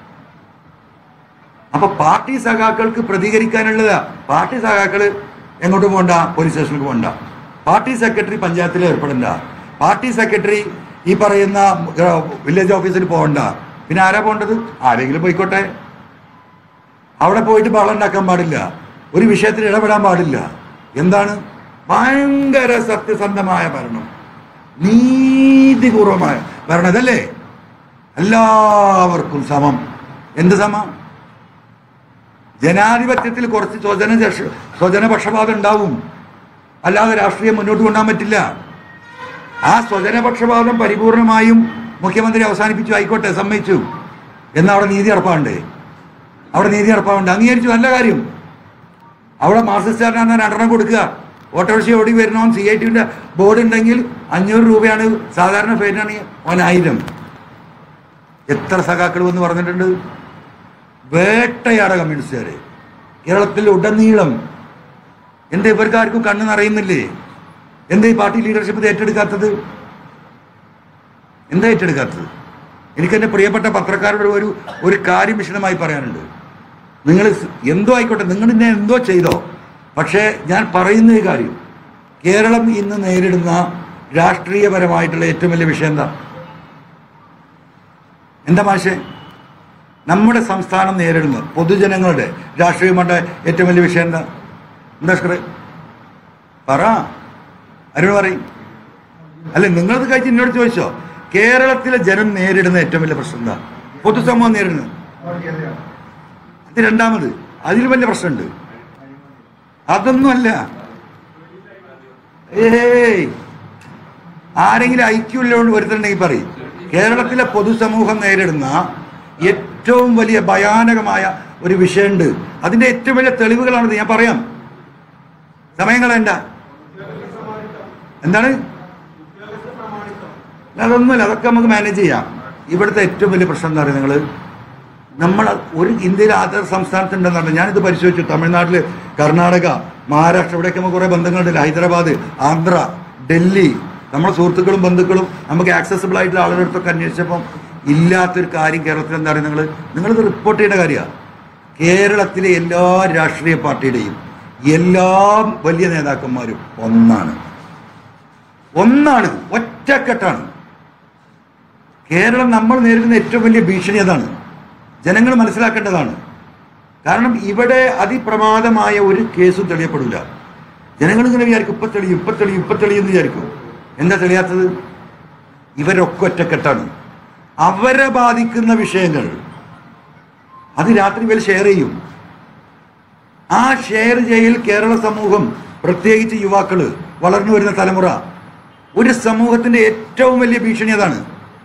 അപ്പൊ പാർട്ടി സഖാക്കൾക്ക് പ്രതികരിക്കാനുള്ളതാ. പാർട്ടി സഖാക്കള് എങ്ങോട്ടും പോകണ്ട, പോലീസ് സ്റ്റേഷനിലേക്ക് പോകണ്ട. പാർട്ടി സെക്രട്ടറി പഞ്ചായത്തിൽ ഏർപ്പെടണ്ട. പാർട്ടി സെക്രട്ടറി ഈ പറയുന്ന വില്ലേജ് ഓഫീസിൽ പോകണ്ട. പിന്നെ ആരാ പോകേണ്ടത്? ആരെങ്കിലും പോയിക്കോട്ടെ. അവിടെ പോയിട്ട് ബഹളം ഉണ്ടാക്കാൻ പാടില്ല, ഒരു വിഷയത്തിൽ ഇടപെടാൻ പാടില്ല. എന്താണ്? ഭയങ്കര സത്യസന്ധമായ ഭരണം, നീതിപൂർവമായ ഭരണം. അതല്ലേ എല്ലാവർക്കും സമം. എന്ത് സമം? ജനാധിപത്യത്തിൽ കുറച്ച് സ്വജന സ്വജനപക്ഷപാതം ഉണ്ടാവും, അല്ലാതെ രാഷ്ട്രീയം മുന്നോട്ട് കൊണ്ടുപോകാൻ പറ്റില്ല. ആ സ്വജനപക്ഷപാതം പരിപൂർണമായും മുഖ്യമന്ത്രി അവസാനിപ്പിച്ചു, ആയിക്കോട്ടെ, സമ്മതിച്ചു. എന്നാൽ അവിടെ നീതി നടപ്പാണ്ടേ? അവിടെ നീതി നടപ്പാവുണ്ട്, അംഗീകരിച്ചു, നല്ല കാര്യം. അവിടെ മാർക്സിസ്റ്റുകാരനാണ് രണ്ടെണ്ണം കൊടുക്കുക. ഓട്ടോറിക്ഷ ഓടി വരണോ സി ഐ ടിന്റെ ബോർഡ് ഉണ്ടെങ്കിൽ അഞ്ഞൂറ് രൂപയാണ് സാധാരണ ഫെയിനാണെങ്കിൽ ഒനായിരം. എത്ര സഖാക്കൾ എന്ന് പറഞ്ഞിട്ടുണ്ട്. വേട്ടയാട കമ്മ്യൂണിസ്റ്റുകാര് കേരളത്തിൽ ഉടനീളം. എന്താ ഇവർക്കാർക്കും കണ്ണ് നിറയുന്നില്ലേ? എന്താ ഈ പാർട്ടി ലീഡർഷിപ്പ് ഏറ്റെടുക്കാത്തത്? എന്താ ഏറ്റെടുക്കാത്തത്? എനിക്കെൻ്റെ പ്രിയപ്പെട്ട പത്രക്കാരോട് ഒരു ഒരു കാര്യം വിശദമായി പറയാനുണ്ട്. നിങ്ങൾ എന്തോ ആയിക്കോട്ടെ, നിങ്ങൾ ഇന്നെ എന്തോ ചെയ്തോ, പക്ഷേ ഞാൻ പറയുന്ന ഈ കാര്യം, കേരളം ഇന്ന് നേരിടുന്ന രാഷ്ട്രീയപരമായിട്ടുള്ള ഏറ്റവും വലിയ വിഷയം എന്താ? എന്താ മാഷേ? നമ്മുടെ സംസ്ഥാനം നേരിടുന്ന പൊതുജനങ്ങളുടെ രാഷ്ട്രീയമായിട്ട് ഏറ്റവും വലിയ വിഷയം എന്താ? എന്താ പറ, ആരോട് പറയും? അല്ല, നിങ്ങളത് കഴിച്ച് എന്നോട് ചോദിച്ചോ? കേരളത്തിലെ ജനം നേരിടുന്ന ഏറ്റവും വലിയ പ്രശ്നം എന്താ? പൊതുസമൂഹം നേരിടുന്നത്. അത് രണ്ടാമത്, അതിൽ വലിയ പ്രശ്നമുണ്ട്. അതൊന്നുമല്ല. ഏയ് ആരെങ്കിലും ഐക്യമില്ലോണ്ട് വരുത്തുന്നുണ്ടെങ്കിൽ പറയും. കേരളത്തിലെ പൊതുസമൂഹം നേരിടുന്ന ഏറ്റവും വലിയ ഭയാനകമായ ഒരു വിഷയമുണ്ട്. അതിന്റെ ഏറ്റവും വലിയ തെളിവുകളാണത്. ഞാൻ പറയാം, സമയം കളയണ്ട. എന്താണ്? അതൊന്നുമില്ല, അതൊക്കെ നമുക്ക് മാനേജ് ചെയ്യാം. ഇവിടുത്തെ ഏറ്റവും വലിയ പ്രശ്നം എന്താ പറയുക? നിങ്ങൾ നമ്മൾ ഒരു ഇന്ത്യയിലെ ആധാർ സംസ്ഥാനത്തുണ്ടെന്ന് പറഞ്ഞാൽ ഞാനിത് പരിശോധിച്ചു. തമിഴ്നാട്ടിൽ, കർണാടക, മഹാരാഷ്ട്ര, ഇവിടെയൊക്കെ നമുക്ക് കുറേ ബന്ധങ്ങളുണ്ട്. ഹൈദരാബാദ്, ആന്ധ്ര, ഡൽഹി, നമ്മളെ സുഹൃത്തുക്കളും ബന്ധുക്കളും നമുക്ക് ആക്സസിബിൾ ആയിട്ടുള്ള ആളുകളുടെ അടുത്തൊക്കെ അന്വേഷിച്ചപ്പം ഇല്ലാത്തൊരു കാര്യം കേരളത്തിൽ എന്താ പറയുക? നിങ്ങൾ നിങ്ങളിത് റിപ്പോർട്ട് ചെയ്യേണ്ട കാര്യമാണ്. കേരളത്തിലെ എല്ലാ രാഷ്ട്രീയ പാർട്ടിയുടെയും എല്ലാ വലിയ നേതാക്കന്മാരും ഒന്നാണ്, ഒന്നാണ്, ഒറ്റക്കെട്ടാണ്. കേരളം നമ്മൾ നേരിടുന്ന ഏറ്റവും വലിയ ഭീഷണി അതാണ്. ജനങ്ങൾ മനസ്സിലാക്കേണ്ടതാണ്. കാരണം ഇവിടെ അതിപ്രമാദമായ ഒരു കേസും തെളിയപ്പെടില്ല. ജനങ്ങൾ ഇങ്ങനെ വിചാരിക്കും ഇപ്പം തെളിയും, ഇപ്പം തെളിയും, ഇപ്പം തെളിയെന്ന് വിചാരിക്കും. എന്താ തെളിയാത്തത്? ഇവരൊക്കെ ഒറ്റക്കെട്ടാണ്. അവരെ ബാധിക്കുന്ന വിഷയങ്ങൾ അത് രാത്രി ഇവർ ഷെയർ ചെയ്യും. ആ ഷെയർ ചെയ്യൽ കേരള സമൂഹം, പ്രത്യേകിച്ച് യുവാക്കള്, വളർന്നു വരുന്ന തലമുറ, ഒരു സമൂഹത്തിന്റെ ഏറ്റവും വലിയ ഭീഷണി അതാണ്.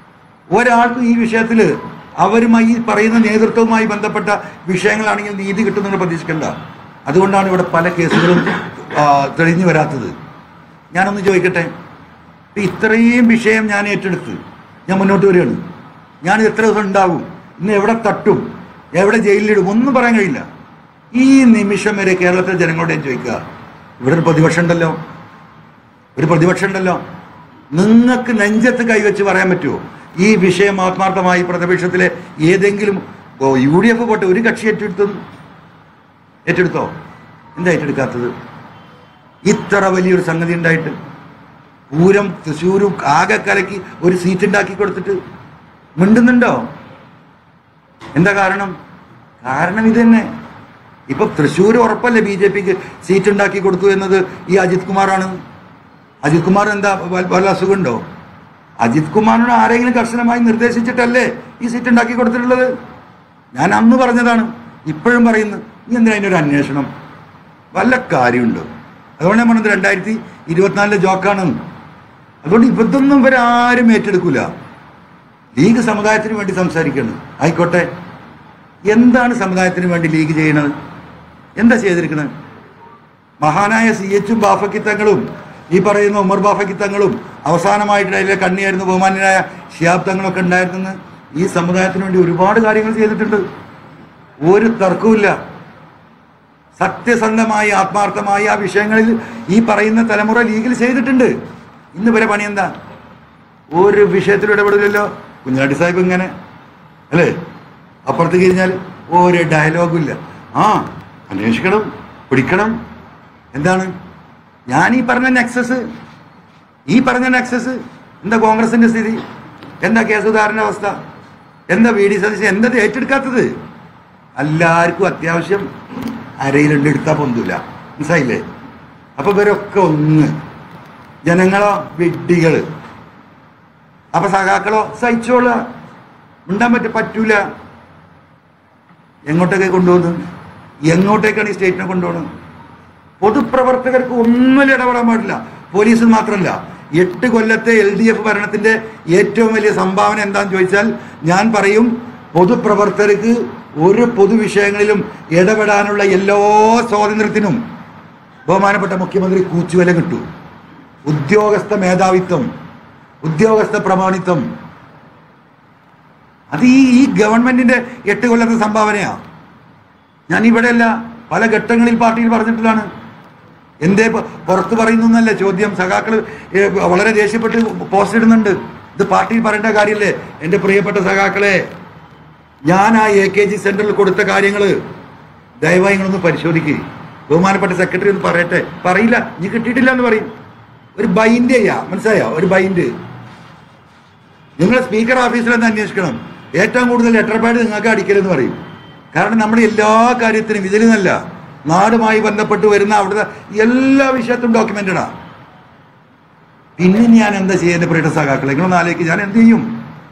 ഒരാൾക്കും ഈ വിഷയത്തിൽ അവരുമായി ഈ പറയുന്ന നേതൃത്വവുമായി ബന്ധപ്പെട്ട വിഷയങ്ങളാണെങ്കിൽ നീതി കിട്ടുമെന്ന് പ്രതീക്ഷിക്കേണ്ട. അതുകൊണ്ടാണ് ഇവിടെ പല കേസുകളും തെളിഞ്ഞു വരാത്തത്. ഞാനൊന്ന് ചോദിക്കട്ടെ, ഇത്രയും വിഷയം ഞാൻ ഏറ്റെടുത്ത് ഞാൻ മുന്നോട്ട് വരികയാണ്. ഞാൻ എത്ര ദിവസം ഉണ്ടാവും, ഇന്ന് എവിടെ തട്ടും, എവിടെ ജയിലിലിടും, ഒന്നും പറയാൻ കഴിയില്ല. ഈ നിമിഷം വരെ കേരളത്തിലെ ജനങ്ങളോട് ഞാൻ ചോദിക്കുക, ഇവിടെ ഒരു പ്രതിപക്ഷം ഉണ്ടല്ലോ, ഒരു പ്രതിപക്ഷം ഉണ്ടല്ലോ, നിങ്ങൾക്ക് നെഞ്ചത്ത് കൈവച്ച് പറയാൻ പറ്റുമോ ഈ വിഷയം ആത്മാർത്ഥമായി പ്രതിപക്ഷത്തിലെ ഏതെങ്കിലും യു ഡി എഫ് പോട്ടെ ഒരു കക്ഷി ഏറ്റെടുത്തു ഏറ്റെടുത്തോ? എന്താ ഏറ്റെടുക്കാത്തത്? ഇത്ര വലിയൊരു സംഗതി ഉണ്ടായിട്ട് പൂരം തൃശ്ശൂരും ആകെ കലക്കി ഒരു സീറ്റ് ഉണ്ടാക്കി കൊടുത്തിട്ട് മിണ്ടുന്നുണ്ടോ? എന്താ കാരണം? കാരണം ഇത് തന്നെ. ഇപ്പൊ തൃശ്ശൂർ ഉറപ്പല്ലേ ബി ജെ പിക്ക് സീറ്റ് ഉണ്ടാക്കി കൊടുത്തു എന്നത് ഈ അജിത് കുമാറാണ്. അജിത് കുമാർ എന്താ വല്ല അസുഖമുണ്ടോ? അജിത് കുമാറിനോട് ആരെങ്കിലും കർശനമായി നിർദ്ദേശിച്ചിട്ടല്ലേ ഈ സീറ്റ് ഉണ്ടാക്കി കൊടുത്തിട്ടുള്ളത്? ഞാൻ അന്ന് പറഞ്ഞതാണ്, ഇപ്പോഴും പറയുന്നു. ഇനി എന്തിനാ അതിൻ്റെ ഒരു അന്വേഷണം? വല്ല കാര്യമുണ്ടോ? അതുകൊണ്ട് ഞാൻ പറഞ്ഞത് രണ്ടായിരത്തി ഇരുപത്തിനാലിലെ ജോക്കാണ്. അതുകൊണ്ട് ഇതൊന്നും ഇവരാരും ഏറ്റെടുക്കൂല. ലീഗ് സമുദായത്തിന് വേണ്ടി സംസാരിക്കണം, ആയിക്കോട്ടെ. എന്താണ് സമുദായത്തിന് വേണ്ടി ലീഗ് ചെയ്യണത്? എന്താ ചെയ്തിരിക്കുന്നത്? മഹാനായ സി എച്ചും ബാഫക്കിത്തങ്ങളും ഈ പറയുന്ന ഉമർ ബാഫക്കിത്തങ്ങളും അവസാനമായിട്ട് അതിലെ കണ്ണിയായിരുന്നു ബഹുമാന്യനായ ഷിഹാബ് തങ്ങളൊക്കെ ഉണ്ടായിരുന്നെന്ന് ഈ സമുദായത്തിന് വേണ്ടി ഒരുപാട് കാര്യങ്ങൾ ചെയ്തിട്ടുണ്ട്. ഒരു തർക്കവുമില്ല. സത്യസന്ധമായി ആത്മാർത്ഥമായി ആ വിഷയങ്ങളിൽ ഈ പറയുന്ന തലമുറ ലീഗിൽ ചെയ്തിട്ടുണ്ട്. ഇന്ന് വരെ പണി എന്താ? ഒരു വിഷയത്തിൽ ഇടപെടില്ലല്ലോ. കുഞ്ഞാട്ടി സാഹിബ് ഇങ്ങനെ അല്ലേ, അപ്പുറത്ത് കഴിഞ്ഞാൽ ഒരു ഡയലോഗും ഇല്ല. ആ അന്വേഷിക്കണം, പിടിക്കണം. എന്താണ് ഞാൻ ഈ പറഞ്ഞ നെക്സസ്, ഈ പറഞ്ഞ നെക്സസ് എന്താ കോൺഗ്രസിന്റെ സ്ഥിതി? എന്താ കെ സുധാകരന്റെ അവസ്ഥ? എന്താ വി ഡി സതീശൻ എന്താ ഏറ്റെടുക്കാത്തത്? എല്ലാവർക്കും അത്യാവശ്യം അരയിലുണ്ട്, എടുത്താൽ പൊന്തൂല. മനസ്സിലായില്ലേ? അപ്പൊ ഇവരൊക്കെ ഒന്ന്, ജനങ്ങളോ വിഡ്ഢികള്, അപ്പൊ സഖാക്കളോ സഹിച്ചോളുക. മിണ്ടാൻ പറ്റ പറ്റൂല. എങ്ങോട്ടൊക്കെ കൊണ്ടുപോകുന്നത്? എങ്ങോട്ടേക്കാണ് ഈ സ്റ്റേറ്റിനെ കൊണ്ടുപോകുന്നത്? പൊതുപ്രവർത്തകർക്ക് ഒന്നും ഇടപെടാൻ പാടില്ല. പോലീസിൽ മാത്രമല്ല, എട്ട് കൊല്ലത്തെ എൽ ഡി എഫ് ഭരണത്തിന്റെ ഏറ്റവും വലിയ സംഭാവന എന്താണെന്ന് ചോദിച്ചാൽ ഞാൻ പറയും, പൊതുപ്രവർത്തകർക്ക് ഒരു പൊതുവിഷയങ്ങളിലും ഇടപെടാനുള്ള എല്ലാ സ്വാതന്ത്ര്യത്തിനും ബഹുമാനപ്പെട്ട മുഖ്യമന്ത്രി കൂച്ചുവില കിട്ടു. ഉദ്യോഗസ്ഥ മേധാവിത്വം, ഉദ്യോഗസ്ഥ പ്രമാണിത്വം, അത് ഈ ഈ ഗവൺമെന്റിന്റെ എട്ട് കൊല്ലത്തെ സംഭാവനയാ. ഞാൻ ഇവിടെയല്ല, പല ഘട്ടങ്ങളിൽ പാർട്ടിയിൽ പറഞ്ഞിട്ടുള്ളതാണ്. എന്തേ പുറത്ത് പറയുന്നു എന്നല്ല ചോദ്യം. സഖാക്കൾ വളരെ ദേഷ്യപ്പെട്ട് പോസ്റ്റ് ഇടുന്നുണ്ട്. ഇത് പാർട്ടിയിൽ പറയേണ്ട കാര്യമല്ലേ? എൻ്റെ പ്രിയപ്പെട്ട സഖാക്കളെ, ഞാൻ ആ എ കെ ജി സെന്ററിൽ കൊടുത്ത കാര്യങ്ങൾ ദയവായി നിങ്ങളൊന്ന് പരിശോധിക്കുക. ബഹുമാനപ്പെട്ട സെക്രട്ടറി ഒന്ന് പറയട്ടെ. പറയില്ല, ഇനി കിട്ടിയിട്ടില്ല എന്ന് പറയും. ഒരു ബൈൻഡ് ചെയ്യാ, മനസ്സിലായോ? ഒരു ബൈൻഡ്. നിങ്ങൾ സ്പീക്കർ ഓഫീസിൽ നിന്ന് അന്വേഷിക്കണം. ഏറ്റവും കൂടുതൽ ലെറ്റർ പാഡ് നിങ്ങൾക്ക് അടിക്കലെന്ന് പറയും. കാരണം നമ്മൾ എല്ലാ കാര്യത്തിനും ഇതിൽ നിന്നല്ല, നാടുമായി ബന്ധപ്പെട്ട് വരുന്ന അവിടുത്തെ എല്ലാ വിഷയത്തും ഡോക്യുമെന്റഡാ. പിന്നെ ഞാൻ എന്താ ചെയ്യുന്നത്? പ്രിയ സഖാക്കളെ, നിങ്ങളൊന്ന് ആലോചിക്കുക. ഞാൻ എന്ത് ചെയ്യും?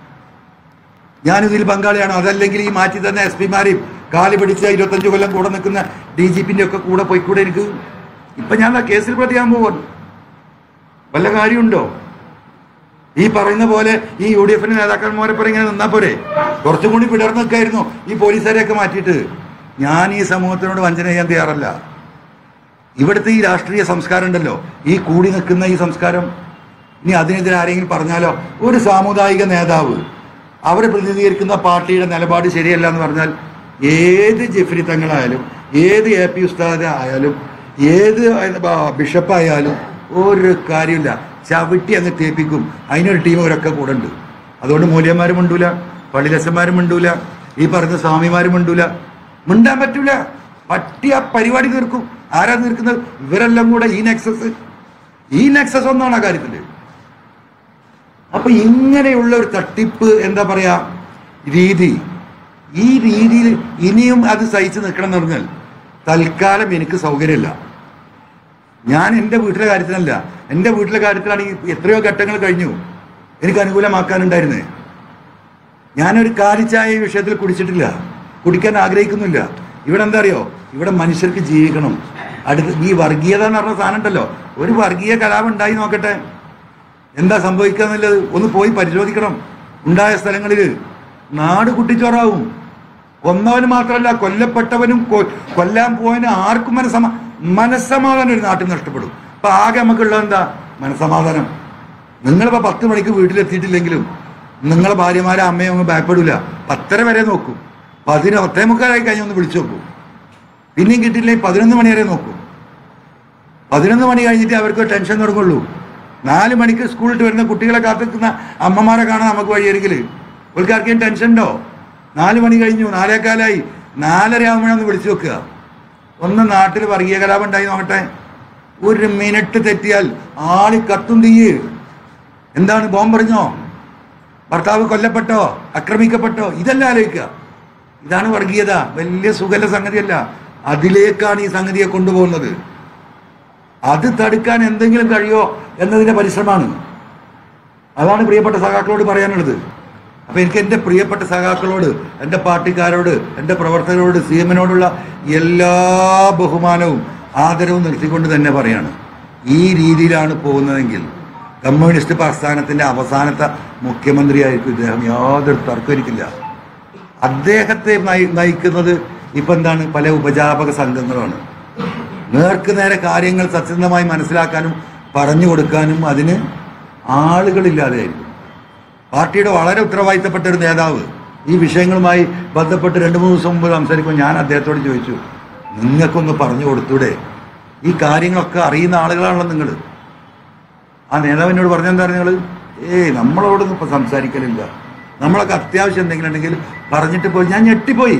ഞാനിതിൽ പങ്കാളിയാണോ? അതല്ലെങ്കിൽ ഈ മാറ്റി തന്നെ എസ് പിമാരെയും കാല് പിടിച്ച ഇരുപത്തഞ്ച് കൊല്ലം കൂടെ നിൽക്കുന്ന ഡി ജി പിന്റെ ഒക്കെ കൂടെ പോയിക്കൂടെ എനിക്ക്? ഇപ്പൊ ഞാൻ ആ കേസിൽ പ്രതിയാൻ പോവാൻ വല്ല കാര്യമുണ്ടോ? ഈ പറയുന്ന പോലെ ഈ യു ഡി എഫിന്റെ നേതാക്കന്മാരെ പോലെ ഇങ്ങനെ നിന്നാ പോരെ? കുറച്ചും കൂടി പിടർന്നു നിൽക്കായിരുന്നു ഈ പോലീസുകാരെയൊക്കെ മാറ്റിയിട്ട്. ഞാൻ ഈ സമൂഹത്തിനോട് വഞ്ചന ചെയ്യാൻ തയ്യാറല്ല. ഇവിടുത്തെ ഈ രാഷ്ട്രീയ സംസ്കാരം ഉണ്ടല്ലോ, ഈ കൂടി നിൽക്കുന്ന ഈ സംസ്കാരം, ഇനി അതിനെതിരെ ആരെങ്കിലും പറഞ്ഞാലോ, ഒരു സാമുദായിക നേതാവ് അവരെ പ്രതിനിധീകരിക്കുന്ന പാർട്ടിയുടെ നിലപാട് ശരിയല്ല എന്ന് പറഞ്ഞാൽ ഏത് ജെഫ്രി തങ്ങളായാലും, ഏത് എ പി ഉസ്താദ് ആയാലും, ഏത് ബിഷപ്പായാലും ഒരു കാര്യമില്ല, ചവിട്ടി അങ്ങ് തേപ്പിക്കും. അതിനൊരു ടീം അവരൊക്കെ കൂടെ ഉണ്ട്. അതുകൊണ്ട് മൂല്യന്മാരും മിണ്ടൂല, പള്ളിലച്ചന്മാരും മിണ്ടൂല, ഈ പറഞ്ഞ സ്വാമിമാരും മിണ്ടൂല. മിണ്ടാൻ പറ്റൂല. പട്ടി ആ പരിപാടി തീർക്കും. ആരാ തീർക്കുന്നത്? ഇവരെല്ലാം കൂടെ ഈ നെക്സസ് ഈ നെക്സസ് ഒന്നാണ് ആ കാര്യത്തില്. അപ്പൊ ഇങ്ങനെയുള്ള ഒരു തട്ടിപ്പ് എന്താ പറയാ രീതി, ഈ രീതിയിൽ ഇനിയും അത് സഹിച്ചു നിൽക്കണം എന്ന് പറഞ്ഞാൽ തൽക്കാലം എനിക്ക് സൗകര്യമില്ല. ഞാൻ എൻ്റെ വീട്ടിലെ കാര്യത്തിനല്ല, എൻ്റെ വീട്ടിലെ കാര്യത്തിലാണെങ്കിൽ എത്രയോ ഘട്ടങ്ങൾ കഴിഞ്ഞു എനിക്ക് അനുകൂലമാക്കാനുണ്ടായിരുന്നേ. ഞാനൊരു കാലിച്ചായ ഈ വിഷയത്തിൽ കുടിച്ചിട്ടില്ല, കുടിക്കാൻ ആഗ്രഹിക്കുന്നില്ല. ഇവിടെ എന്താ അറിയോ, ഇവിടെ മനുഷ്യർക്ക് ജീവിക്കണം. അടുത്ത് ഈ വർഗീയത എന്ന് പറഞ്ഞ സാധനം ഉണ്ടല്ലോ, ഒരു വർഗീയ കലാപം ഉണ്ടായി നോക്കട്ടെ, എന്താ സംഭവിക്കുക എന്നുള്ളത് ഒന്ന് പോയി പരിശോധിക്കണം. ഉണ്ടായ സ്ഥലങ്ങളിൽ നാട് കുട്ടിച്ചോറാവും. കൊന്നവന് മാത്രമല്ല, കൊല്ലപ്പെട്ടവനും കൊല്ലാൻ പോയവനും ആർക്കും മനസ്സമാ മനസ്സമാധാനം ഒരു നാട്ടിൽ നഷ്ടപ്പെടും. അപ്പൊ ആകെ നമുക്കുള്ളത് എന്താ? മനസ്സമാധാനം. നിങ്ങളിപ്പോൾ പത്ത് മണിക്ക് വീട്ടിലെത്തിയിട്ടില്ലെങ്കിലും നിങ്ങളെ ഭാര്യമാരെ അമ്മയും ഒന്നും ഭയപ്പെടില്ല. പത്തര വരെ നോക്കും. പതിന പത്തേ മുക്കാലായി കഴിഞ്ഞ് ഒന്ന് വിളിച്ചു നോക്കും. പിന്നെയും കിട്ടിയില്ലെങ്കിൽ പതിനൊന്ന് മണി വരെ നോക്കും. പതിനൊന്ന് മണി കഴിഞ്ഞിട്ട് അവർക്ക് ടെൻഷൻ തുടങ്ങുള്ളൂ. നാല് മണിക്ക് സ്കൂളിട്ട് വരുന്ന കുട്ടികളെ കാത്തിക്കുന്ന അമ്മമാരെ കാണാൻ നമുക്ക് വഴിയരികിൽ അവർക്ക് ആർക്കെങ്കിലും ടെൻഷൻ ഉണ്ടോ? നാല് മണി കഴിഞ്ഞു, നാലേക്കാലായി, നാലര ആകുമ്പോഴൊന്ന് വിളിച്ചു വെക്കുക. ഒന്ന് നാട്ടിൽ വർഗീയ കലാപം ഉണ്ടായി നോക്കട്ടെ. ഒരു മിനിറ്റ് തെറ്റിയാൽ ആളി കത്തും തീയ്. എന്താണ്? ബോംബെറിഞ്ഞോ? ഭർത്താവ് കൊല്ലപ്പെട്ടോ? ആക്രമിക്കപ്പെട്ടോ? ഇതെല്ലാം ആലോചിക്കുക. ഇതാണ് വർഗീയത. വലിയ സുഖല സംഗതിയല്ല. അതിലേക്കാണ് ഈ സംഗതിയെ കൊണ്ടുപോകുന്നത്. അത് തടുക്കാൻ എന്തെങ്കിലും കഴിയോ എന്നതിൻ്റെ പരിശ്രമമാണ്. അതാണ് പ്രിയപ്പെട്ട സഖാക്കളോട് പറയാനുള്ളത്. അപ്പം എനിക്ക് എൻ്റെ പ്രിയപ്പെട്ട സഖാക്കളോട്, എൻ്റെ പാർട്ടിക്കാരോട്, എൻ്റെ പ്രവർത്തകരോട്, സി എമ്മിനോടുള്ള എല്ലാ ബഹുമാനവും ആദരവും നിർത്തിക്കൊണ്ട് തന്നെ പറയാണ്, ഈ രീതിയിലാണ് പോകുന്നതെങ്കിൽ കമ്മ്യൂണിസ്റ്റ് പ്രസ്ഥാനത്തിൻ്റെ അവസാനത്തെ മുഖ്യമന്ത്രിയായിരിക്കും ഇദ്ദേഹം. യാതൊരു തർക്കമിരിക്കില്ല. അദ്ദേഹത്തെ നയി നയിക്കുന്നത് ഇപ്പം എന്താണ്? പല ഉപജാപക സംഘങ്ങളാണ്. നേർക്ക് നേരെ കാര്യങ്ങൾ സത്യസന്ധമായി മനസ്സിലാക്കാനും പറഞ്ഞു കൊടുക്കാനും അതിന് ആളുകളില്ലാതെയായിരിക്കും. പാർട്ടിയുടെ വളരെ ഉത്തരവാദിത്തപ്പെട്ട ഒരു നേതാവ് ഈ വിഷയങ്ങളുമായി ബന്ധപ്പെട്ട് രണ്ട് മൂന്ന് ദിവസം മുമ്പ് സംസാരിക്കുമ്പോൾ ഞാൻ അദ്ദേഹത്തോട് ചോദിച്ചു, നിങ്ങൾക്കൊന്ന് പറഞ്ഞു കൊടുത്തൂടെ? ഈ കാര്യങ്ങളൊക്കെ അറിയുന്ന ആളുകളാണല്ലോ നിങ്ങൾ. ആ നേതാവിനോട് പറഞ്ഞെന്താ നിങ്ങൾ? ഏയ് നമ്മളോടൊന്നും ഇപ്പം സംസാരിക്കലില്ല, നമ്മളൊക്കെ അത്യാവശ്യം എന്തെങ്കിലും ഉണ്ടെങ്കിൽ പറഞ്ഞിട്ട് പോയി. ഞാൻ ഞെട്ടിപ്പോയി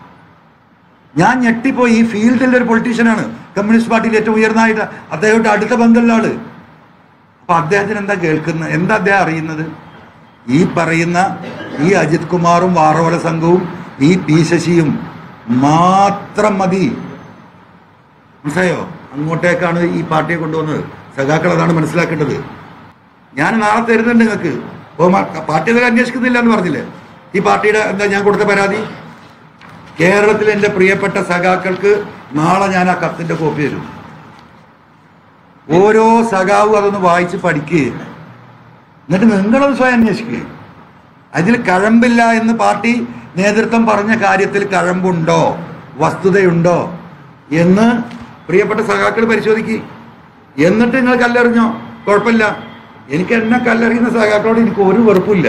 ഞാൻ ഞെട്ടിപ്പോയി ഈ ഫീൽഡിലെ ഒരു പൊളിറ്റീഷ്യനാണ്, കമ്മ്യൂണിസ്റ്റ് പാർട്ടിയിൽ ഏറ്റവും ഉയർന്നതായിട്ട് അദ്ദേഹത്തെ അടുത്ത ബന്ധമുള്ള ആള്. അപ്പൊ അദ്ദേഹത്തിന് എന്താ കേൾക്കുന്നത്? എന്താ അദ്ദേഹം അറിയുന്നത്? ഈ പറയുന്ന ഈ അജിത് കുമാറും വാറോല സംഘവും ഈ പി ശശിയും മാത്രം മതി. മനസ്സിലായോ? അങ്ങോട്ടേക്കാണ് ഈ പാർട്ടിയെ കൊണ്ടുവന്നത്. സഖാക്കൾ അതാണ് മനസ്സിലാക്കേണ്ടത്. ഞാൻ നാളെ തരുന്നുണ്ട് നിങ്ങൾക്ക്. പാർട്ടി ഇതൊക്കെ അന്വേഷിക്കുന്നില്ല എന്ന് പറഞ്ഞില്ലേ? ഈ പാർട്ടിയുടെ എന്താ ഞാൻ കൊടുത്ത പരാതി? കേരളത്തിൽ എൻ്റെ പ്രിയപ്പെട്ട സഖാക്കൾക്ക് നാളെ ഞാൻ ആ കത്തിൻ്റെ കോപ്പി തരും. ഓരോ സഖാവും അതൊന്ന് വായിച്ച് പഠിക്കുക. എന്നിട്ട് നിങ്ങളത് സ്വയം അന്വേഷിക്കുക. അതിൽ കഴമ്പില്ല എന്ന് പാർട്ടി നേതൃത്വം പറഞ്ഞ കാര്യത്തിൽ കഴമ്പുണ്ടോ, വസ്തുതയുണ്ടോ എന്ന് പ്രിയപ്പെട്ട സഖാക്കൾ പരിശോധിക്കുക. എന്നിട്ട് നിങ്ങൾ കല്ലെറിഞ്ഞോ, കുഴപ്പമില്ല. എനിക്ക് എന്നെ കല്ലെറിയുന്ന സഖാക്കളോട് എനിക്ക് ഒരു വെറുപ്പില്ല.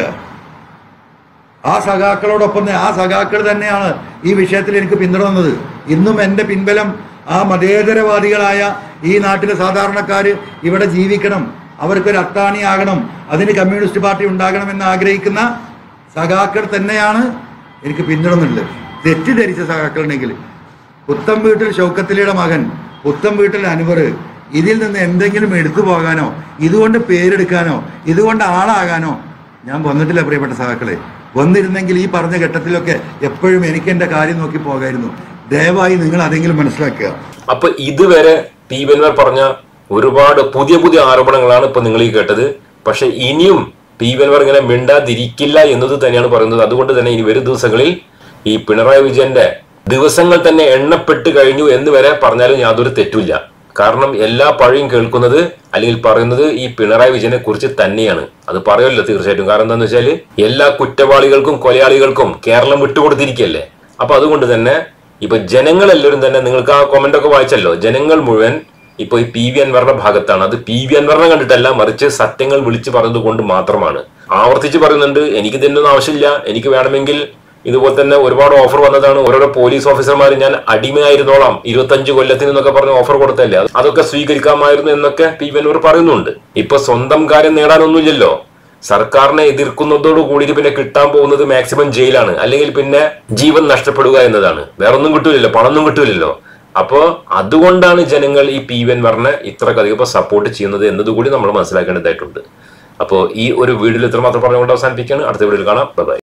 ആ സഖാക്കളോടൊപ്പം ആ സഖാക്കൾ തന്നെയാണ് ഈ വിഷയത്തിൽ എനിക്ക് പിന്തുണ തന്നത്. ഇന്നും എൻ്റെ പിൻബലം ആ മതേതരവാദികളായ ഈ നാട്ടിലെ സാധാരണക്കാർ ഇവിടെ ജീവിക്കണം, അവർക്കൊരു അത്താണിയാകണം, അതിന് കമ്മ്യൂണിസ്റ്റ് പാർട്ടി ഉണ്ടാകണമെന്ന് ആഗ്രഹിക്കുന്ന സഖാക്കൾ തന്നെയാണ് എനിക്ക് പിന്തുണ തന്നത്. തെറ്റിദ്ധരിച്ച സഖാക്കളുണ്ടെങ്കിൽ പുത്തം വീട്ടിൽ ഷൗക്കത്തലിയുടെ മകൻ, പുത്തം വീട്ടിൽ അൻവർ, ഇതിൽ നിന്ന് എന്തെങ്കിലും എടുത്തു പോകാനോ ഇതുകൊണ്ട് പേരെടുക്കാനോ ഇതുകൊണ്ട് ആളാകാനോ ഞാൻ വന്നിട്ടില്ല പ്രിയപ്പെട്ട സഖാക്കളെ. വന്നിരുന്നെങ്കിൽ ഈ പറഞ്ഞ ഘട്ടത്തിലൊക്കെ എപ്പോഴും എനിക്ക് എൻ്റെ കാര്യം നോക്കി പോകായിരുന്നു. ദയവായി നിങ്ങൾ അതെങ്കിലും മനസ്സിലാക്കുക. അപ്പൊ ഇതുവരെ പി വി അൻവർ പറഞ്ഞ ഒരുപാട് പുതിയ പുതിയ ആരോപണങ്ങളാണ് ഇപ്പൊ നിങ്ങൾ ഈ കേട്ടത്. പക്ഷെ ഇനിയും പി വി അൻവർ ഇങ്ങനെ മിണ്ടാതിരിക്കില്ല എന്നത് തന്നെയാണ് പറയുന്നത്. അതുകൊണ്ട് തന്നെ ഇനി വരും ദിവസങ്ങളിൽ ഈ പിണറായി വിജയന്റെ ദിവസങ്ങൾ തന്നെ എണ്ണപ്പെട്ട് കഴിഞ്ഞു എന്ന് വരെ പറഞ്ഞാലും യാതൊരു തെറ്റില്ല. കാരണം എല്ലാ പഴയും കേൾക്കുന്നത് അല്ലെങ്കിൽ പറയുന്നത് ഈ പിണറായി വിജയനെ കുറിച്ച് തന്നെയാണ്. അത് പറയുമല്ലോ തീർച്ചയായിട്ടും. കാരണം എന്താണെന്ന് വെച്ചാല് എല്ലാ കുറ്റവാളികൾക്കും കൊലയാളികൾക്കും കേരളം വിട്ടുകൊടുത്തിരിക്കല്ലേ. അപ്പൊ അതുകൊണ്ട് തന്നെ ഇപ്പൊ ജനങ്ങളെല്ലാവരും തന്നെ, നിങ്ങൾക്ക് ആ കമന്റ് ഒക്കെ വായിച്ചല്ലോ, ജനങ്ങൾ മുഴുവൻ ഇപ്പൊ ഈ പി വി അൻവറിന്റെ ഭാഗത്താണ്. അത് പി വി അൻവറിനെ കണ്ടിട്ടല്ല, മറിച്ച് സത്യങ്ങൾ വിളിച്ചു പറഞ്ഞത് കൊണ്ട് മാത്രമാണ്. ആവർത്തിച്ച് പറയുന്നുണ്ട്, എനിക്ക് ഇതിനൊന്നും ആവശ്യമില്ല, എനിക്ക് വേണമെങ്കിൽ ഇതുപോലെ തന്നെ ഒരുപാട് ഓഫർ വന്നതാണ്. ഓരോരോ പോലീസ് ഓഫീസർമാർ ഞാൻ അടിമയായിരുന്നോളാം ഇരുപത്തഞ്ച് കൊല്ലത്തിന് എന്നൊക്കെ പറഞ്ഞ് ഓഫർ കൊടുത്തല്ലേ, അതൊക്കെ സ്വീകരിക്കാമായിരുന്നു എന്നൊക്കെ പി വി അൻവർ പറയുന്നുണ്ട്. ഇപ്പൊ സ്വന്തം കാര്യം നേടാനൊന്നുമില്ലല്ലോ. സർക്കാരിനെ എതിർക്കുന്നതോട് കൂടിയിട്ട് പിന്നെ കിട്ടാൻ പോകുന്നത് മാക്സിമം ജയിലാണ്, അല്ലെങ്കിൽ പിന്നെ ജീവൻ നഷ്ടപ്പെടുക എന്നതാണ്. വേറൊന്നും കിട്ടൂലല്ലോ, പണമൊന്നും കിട്ടൂലല്ലോ. അപ്പോ അതുകൊണ്ടാണ് ജനങ്ങൾ ഈ പി വി അൻവറിനെ ഇത്രയധികം ഇപ്പൊ സപ്പോർട്ട് ചെയ്യുന്നത് എന്നതുകൂടി നമ്മൾ മനസ്സിലാക്കേണ്ടതായിട്ടുണ്ട്. അപ്പോൾ ഈ ഒരു വീഡിയോയിൽ ഇത്രമാത്രം പറഞ്ഞുകൊണ്ട് അവസാനിപ്പിക്കുകയാണ്. അടുത്ത വീഡിയോയിൽ കാണാം. ബൈ.